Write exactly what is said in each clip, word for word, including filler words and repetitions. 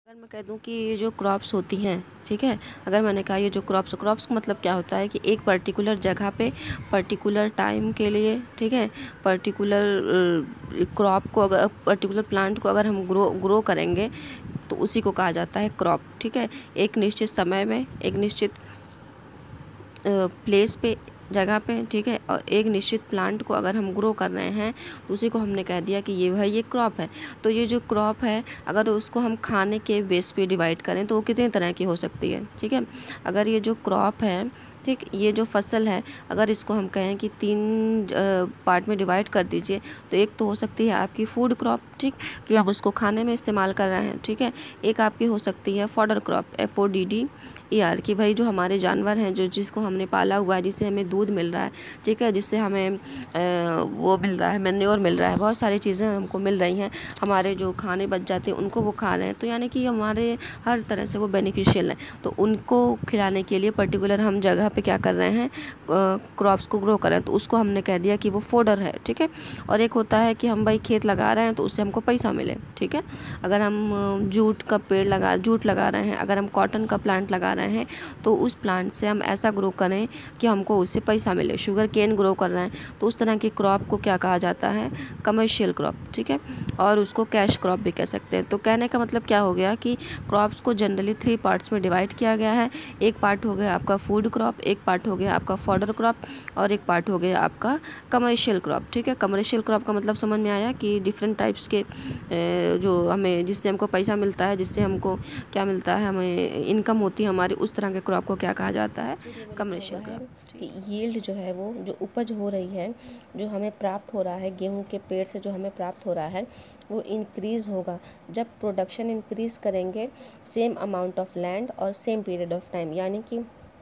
अगर मैं कह दूं कि ये जो क्रॉप्स होती हैं, ठीक है, अगर मैंने कहा ये जो क्रॉप्स क्रॉप्स का मतलब क्या होता है कि एक पर्टिकुलर जगह पे पर्टिकुलर टाइम के लिए, ठीक है, पर्टिकुलर क्रॉप को अगर पर्टिकुलर प्लांट को अगर हम ग्रो ग्रो करेंगे तो उसी को कहा जाता है क्रॉप। ठीक है, एक निश्चित समय में, एक निश्चित प्लेस पे, जगह पे, ठीक है, और एक निश्चित प्लांट को अगर हम ग्रो कर रहे हैं तो उसी को हमने कह दिया कि ये भाई ये क्रॉप है। तो ये जो क्रॉप है अगर उसको हम खाने के बेस पे डिवाइड करें तो वो कितने तरह की हो सकती है। ठीक है, अगर ये जो क्रॉप है, ठीक, ये जो फसल है अगर इसको हम कहें कि तीन पार्ट में डिवाइड कर दीजिए तो एक तो हो सकती है आपकी फूड क्रॉप, ठीक, कि हम उसको खाने में इस्तेमाल कर रहे हैं। ठीक है, एक आपकी हो सकती है fodder crop, F O D D E R, कि भाई जो हमारे जानवर हैं, जो जिसको हमने पाला हुआ है, जिससे हमें दूध मिल रहा है, ठीक है, जिससे हमें आ, वो मिल रहा है, मैन्योर मिल रहा है, बहुत सारी चीज़ें हमको मिल रही हैं, हमारे जो खाने बच जाते हैं उनको वो खा रहे हैं, तो यानी कि हमारे हर तरह से वो बेनिफिशियल हैं। तो उनको खिलाने के लिए पर्टिकुलर हम जगह पे क्या कर रहे हैं, क्रॉप्स को ग्रो कर रहे हैं, तो उसको हमने कह दिया कि वो फोडर है। ठीक है, और एक होता है कि हम भाई खेत लगा रहे हैं तो उससे हमको पैसा मिले। ठीक है, अगर हम जूट का पेड़ लगा जूट लगा रहे हैं, अगर हम कॉटन का प्लांट लगा रहे हैं तो उस प्लांट से हम ऐसा ग्रो करें कि हमको उससे पैसा मिले। शुगर केन ग्रो कर रहे हैं तो उस तरह की क्रॉप को क्या कहा जाता है, कमर्शियल क्रॉप। ठीक है, और उसको कैश क्रॉप भी कह सकते हैं। तो कहने का मतलब क्या हो गया कि क्रॉप्स को जनरली थ्री पार्ट्स में डिवाइड किया गया है। एक पार्ट हो गया आपका फूड क्रॉप, एक पार्ट हो गया आपका फॉडर क्रॉप, और एक पार्ट हो गया आपका कमर्शियल क्रॉप। ठीक है, कमर्शियल क्रॉप का मतलब समझ में आया कि डिफरेंट टाइप्स के जो हमें जिससे हमको पैसा मिलता है, जिससे हमको क्या मिलता है, हमें इनकम होती है हमारी, उस तरह के क्रॉप को क्या कहा जाता है, कमर्शियल क्रॉप। कि यील्ड जो है, वो जो उपज हो रही है, जो हमें प्राप्त हो रहा है गेहूं के पेड़ से, जो हमें प्राप्त हो रहा है वो इंक्रीज़ होगा जब प्रोडक्शन इंक्रीज़ करेंगे सेम अमाउंट ऑफ लैंड और सेम पीरियड ऑफ टाइम। यानी कि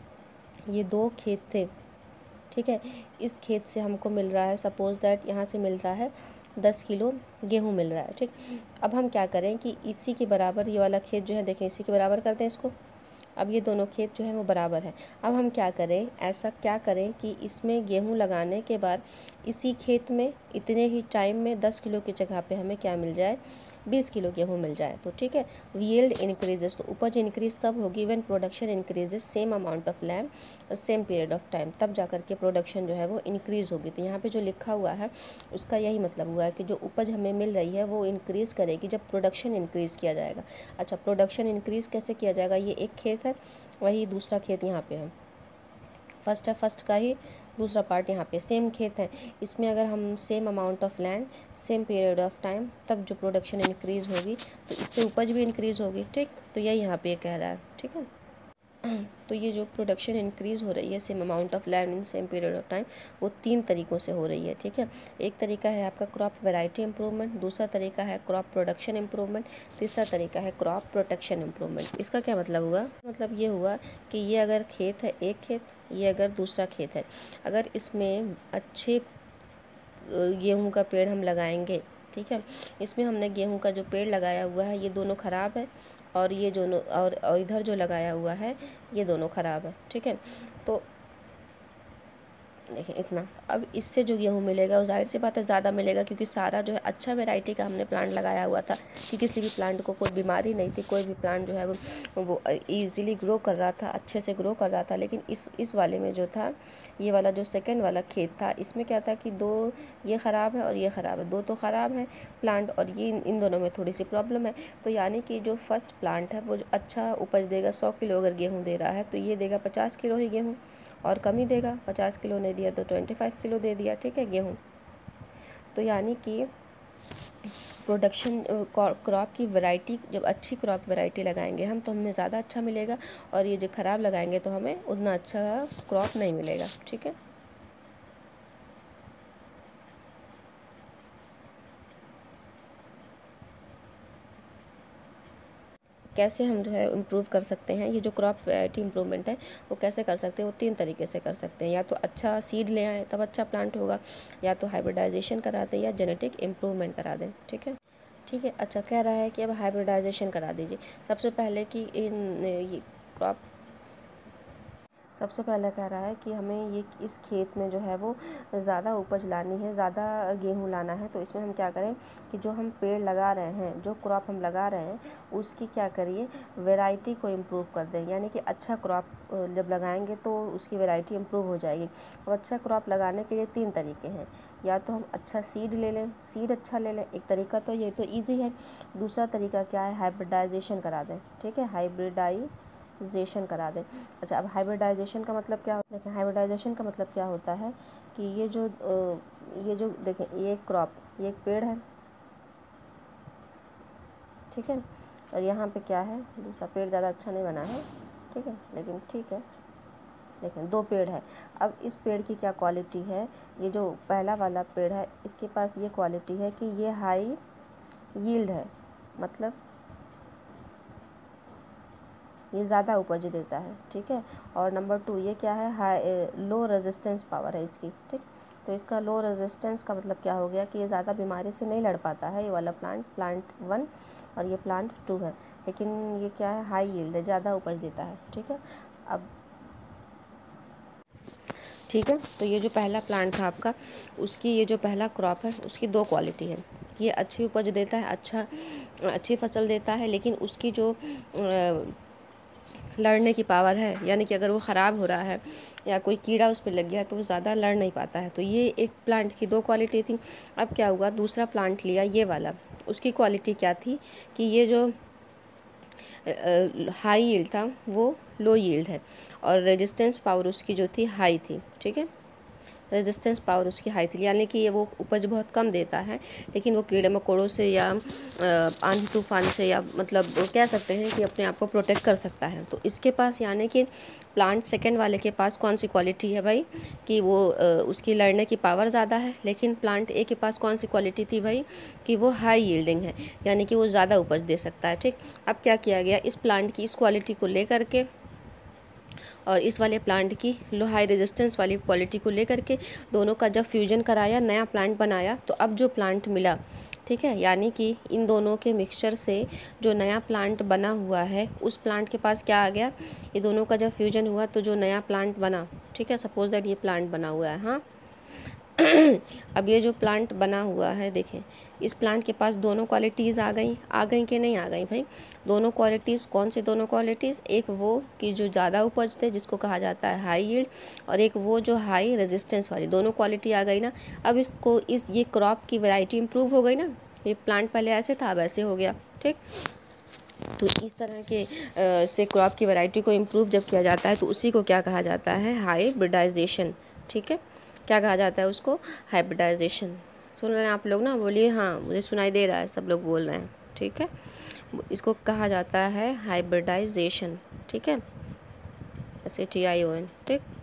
ये दो खेत थे, ठीक है, इस खेत से हमको मिल रहा है, सपोज़ दैट यहाँ से मिल रहा है दस किलो गेहूँ मिल रहा है। ठीक, अब हम क्या करें कि इसी के बराबर ये वाला खेत जो है, देखें, इसी के बराबर करते हैं इसको। अब ये दोनों खेत जो है वो बराबर है। अब हम क्या करें, ऐसा क्या करें कि इसमें गेहूँ लगाने के बाद इसी खेत में इतने ही टाइम में दस किलो की जगह पे हमें क्या मिल जाए, बीस किलो गेहूँ मिल जाए। तो ठीक है, यील्ड इंक्रीजेस, तो उपज इंक्रीज तब होगी when production increases same amount of land same period of time, तब जा कर के प्रोडक्शन जो है वो इंक्रीज़ होगी। तो यहाँ पे जो लिखा हुआ है उसका यही मतलब हुआ है कि जो उपज हमें मिल रही है वो इंक्रीज़ करेगी जब प्रोडक्शन इंक्रीज़ किया जाएगा। अच्छा, प्रोडक्शन इंक्रीज़ कैसे किया जाएगा, ये एक खेत है, वही दूसरा खेत यहाँ पे है, फर्स्ट है, फर्स्ट का ही दूसरा पार्ट यहाँ पे, सेम खेत है, इसमें अगर हम same amount of land same period of time, तब जो प्रोडक्शन इंक्रीज़ होगी तो इससे उपज भी इंक्रीज़ होगी। ठीक, तो यही यहाँ पे कह रहा है। ठीक है, तो ये जो प्रोडक्शन इंक्रीज़ हो रही है same amount of land in same period of time, वो तीन तरीक़ों से हो रही है। ठीक है, एक तरीका है आपका क्रॉप वैरायटी इम्प्रूवमेंट, दूसरा तरीका है क्रॉप प्रोडक्शन इम्प्रूवमेंट, तीसरा तरीका है क्रॉप प्रोटेक्शन इम्प्रूवमेंट। इसका क्या मतलब हुआ, मतलब ये हुआ कि ये अगर खेत है एक खेत, ये अगर दूसरा खेत है, अगर इसमें अच्छे गेहूँ का पेड़ हम लगाएंगे, ठीक है, इसमें हमने गेहूं का जो पेड़ लगाया हुआ है ये दोनों ख़राब है, और ये दोनों और, और इधर जो लगाया हुआ है ये दोनों ख़राब है। ठीक है, तो देखिए इतना, अब इससे जो गेहूँ मिलेगा वो जाहिर सी बात है ज़्यादा मिलेगा, क्योंकि सारा जो है अच्छा वैरायटी का हमने प्लांट लगाया हुआ था कि किसी भी प्लांट को कोई बीमारी नहीं थी, कोई भी प्लांट जो है वो वो ईजिली ग्रो कर रहा था, अच्छे से ग्रो कर रहा था। लेकिन इस इस वाले में जो था, ये वाला जो सेकेंड वाला खेत था, इसमें क्या था कि दो ये ख़राब है और ये ख़राब है, दो तो ख़राब है प्लांट, और ये इन दोनों में थोड़ी सी प्रॉब्लम है। तो यानी कि जो फर्स्ट प्लांट है वो जो अच्छा उपज देगा, सौ किलो अगर गेहूँ दे रहा है तो ये देगा पचास किलो ही गेहूँ, और कम ही देगा, पचास किलो नहीं दिया तो पच्चीस किलो दे दिया। ठीक है, गेहूँ। तो यानी कि प्रोडक्शन क्रॉप की वैरायटी, जब अच्छी क्रॉप वैरायटी लगाएंगे हम तो हमें ज़्यादा अच्छा मिलेगा, और ये जो ख़राब लगाएंगे तो हमें उतना अच्छा क्रॉप नहीं मिलेगा। ठीक है, कैसे हम जो है इम्प्रूव कर सकते हैं, ये जो क्रॉप वैरायटी इम्प्रूवमेंट है वो कैसे कर सकते हैं, वो तीन तरीके से कर सकते हैं। या तो अच्छा सीड ले आएँ तब अच्छा प्लांट होगा, या तो हाइब्रिडाइजेशन करा दें, या जेनेटिक इम्प्रूवमेंट करा दें। ठीक है, ठीक है, अच्छा कह रहा है कि अब हाइब्रिडाइजेशन करा दीजिए। सबसे पहले कि इन ये क्रॉप सबसे पहले कह रहा है कि हमें ये इस खेत में जो है वो ज़्यादा उपज लानी है, ज़्यादा गेहूँ लाना है। तो इसमें हम क्या करें कि जो हम पेड़ लगा रहे हैं, जो क्रॉप हम लगा रहे हैं, उसकी क्या करिए वैरायटी को इम्प्रूव कर दें। यानी कि अच्छा क्रॉप जब लगाएंगे तो उसकी वैरायटी इम्प्रूव हो जाएगी। अब अच्छा क्रॉप लगाने के लिए तीन तरीके हैं, या तो हम अच्छा सीड ले लें, सीड अच्छा ले लें, एक तरीका तो ये तो ईजी है। दूसरा तरीका क्या है, हाइब्रिडाइजेशन करा दें। ठीक है, हाइब्रिडाई जेशन करा दें। अच्छा, अब हाइब्रिडाइजेशन का मतलब क्या होता है? देखें, हाइब्रिडाइजेशन का मतलब क्या होता है कि ये जो ये जो देखें, ये एक क्रॉप, ये एक पेड़ है, ठीक है, और यहाँ पे क्या है, दूसरा पेड़ ज़्यादा अच्छा नहीं बना है, ठीक है, लेकिन ठीक है, देखें दो पेड़ है। अब इस पेड़ की क्या क्वालिटी है, ये जो पहला वाला पेड़ है इसके पास ये क्वालिटी है कि ये हाई यील्ड है, मतलब ये ज़्यादा उपज देता है। ठीक है, और नंबर टू ये क्या है, हाई लो रेजिस्टेंस पावर है इसकी। ठीक, तो इसका लो रेजिस्टेंस का मतलब क्या हो गया कि ये ज़्यादा बीमारी से नहीं लड़ पाता है, ये वाला प्लांट, प्लांट वन, और ये प्लांट टू है। लेकिन ये क्या है, हाई यील्ड है, ज़्यादा उपज देता है। ठीक है, अब ठीक है, तो ये जो पहला प्लांट था आपका, उसकी ये जो पहला क्रॉप है उसकी दो क्वालिटी है। ये अच्छी उपज देता है, अच्छा अच्छी फसल देता है, लेकिन उसकी जो लड़ने की पावर है, यानी कि अगर वो ख़राब हो रहा है या कोई कीड़ा उस पर लग गया तो वो ज़्यादा लड़ नहीं पाता है। तो ये एक प्लांट की दो क्वालिटी थी। अब क्या हुआ, दूसरा प्लांट लिया ये वाला, उसकी क्वालिटी क्या थी कि ये जो हाई यील्ड था वो लो यील्ड है, और रेजिस्टेंस पावर उसकी जो थी हाई थी। ठीक है, रेजिस्टेंस पावर उसकी हाई थी, यानी कि ये वो उपज बहुत कम देता है, लेकिन वो कीड़े मकोड़ों से या आंधी तूफान से या मतलब कह सकते हैं कि अपने आप को प्रोटेक्ट कर सकता है। तो इसके पास यानी कि प्लांट सेकंड वाले के पास कौन सी क्वालिटी है भाई कि वो उसकी लड़ने की पावर ज़्यादा है, लेकिन प्लांट ए के पास कौन सी क्वालिटी थी भाई कि वो हाई यील्डिंग है, यानी कि वो ज़्यादा उपज दे सकता है। ठीक, अब क्या किया गया, इस प्लांट की इस क्वालिटी को लेकर के और इस वाले प्लांट की लो हाई रेजिस्टेंस वाली क्वालिटी को लेकर के दोनों का जब फ्यूजन कराया, नया प्लांट बनाया, तो अब जो प्लांट मिला, ठीक है, यानी कि इन दोनों के मिक्सचर से जो नया प्लांट बना हुआ है उस प्लांट के पास क्या आ गया, ये दोनों का जब फ्यूजन हुआ तो जो नया प्लांट बना, ठीक है, सपोज दैट ये प्लांट बना हुआ है, हाँ अब ये जो प्लांट बना हुआ है, देखें इस प्लांट के पास दोनों क्वालिटीज़ आ गई, आ गई कि नहीं आ गई भाई, दोनों क्वालिटीज़, कौन सी दोनों क्वालिटीज़, एक वो कि जो ज़्यादा उपज थे जिसको कहा जाता है हाई यील्ड, और एक वो जो हाई रेजिस्टेंस वाली, दोनों क्वालिटी आ गई ना। अब इसको इस ये क्रॉप की वैरायटी इम्प्रूव हो गई ना, ये प्लांट पहले ऐसे था अब ऐसे हो गया। ठीक, तो इस तरह के आ, से क्रॉप की वैरायटी को इम्प्रूव जब किया जाता है तो उसी को क्या कहा जाता है, हाइब्रिडाइजेशन। ठीक है, क्या कहा जाता है उसको, हाइब्रिडाइजेशन। सुन रहे हैं आप लोग ना, बोलिए हाँ, मुझे सुनाई दे रहा है, सब लोग बोल रहे हैं। ठीक है, इसको कहा जाता है हाइब्रिडाइजेशन। ठीक है, ऐसे टी आई ओ एन। ठीक।